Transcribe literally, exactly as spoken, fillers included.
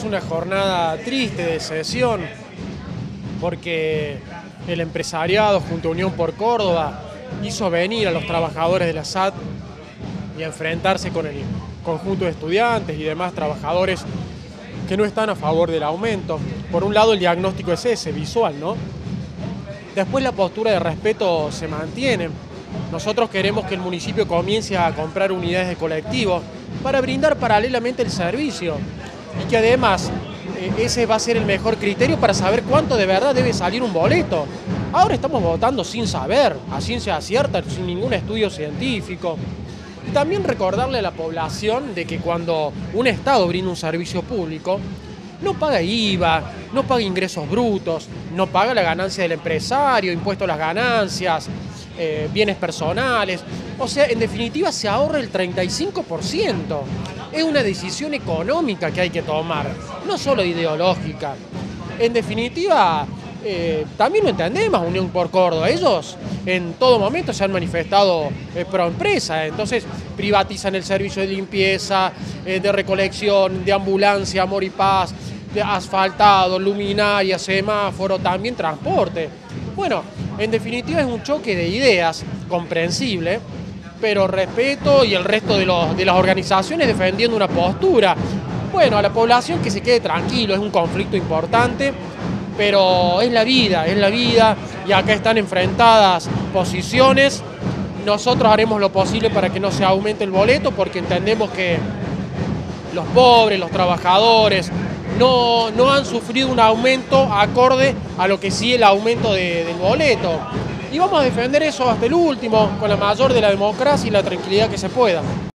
es una jornada triste de sesión porque el empresariado junto a Unión por Córdoba hizo venir a los trabajadores de la S A T y a enfrentarse con el conjunto de estudiantes y demás trabajadores que no están a favor del aumento. Por un lado el diagnóstico es ese, visual, ¿no? Después la postura de respeto se mantiene. Nosotros queremos que el municipio comience a comprar unidades de colectivo para brindar paralelamente el servicio y que además eh, ese va a ser el mejor criterio para saber cuánto de verdad debe salir un boleto. Ahora estamos votando sin saber, a ciencia cierta, sin ningún estudio científico. Y también recordarle a la población de que cuando un Estado brinda un servicio público, no paga I V A, no paga ingresos brutos, no paga la ganancia del empresario, impuesto a las ganancias, eh, bienes personales. O sea, en definitiva se ahorra el treinta y cinco por ciento. Es una decisión económica que hay que tomar, no solo ideológica. En definitiva, eh, también lo entendemos, Unión por Córdoba. Ellos en todo momento se han manifestado eh, pro empresa, entonces privatizan el servicio de limpieza, eh, de recolección, de ambulancia, amor y paz, de asfaltado, luminaria, semáforo, también transporte. Bueno, en definitiva es un choque de ideas comprensible, pero respeto y el resto de, los, de las organizaciones defendiendo una postura. Bueno, a la población que se quede tranquilo, es un conflicto importante, pero es la vida, es la vida, y acá están enfrentadas posiciones. Nosotros haremos lo posible para que no se aumente el boleto, porque entendemos que los pobres, los trabajadores, no, no han sufrido un aumento acorde a lo que sí el aumento de, del boleto. Y vamos a defender eso hasta el último, con la mayor de la democracia y la tranquilidad que se pueda.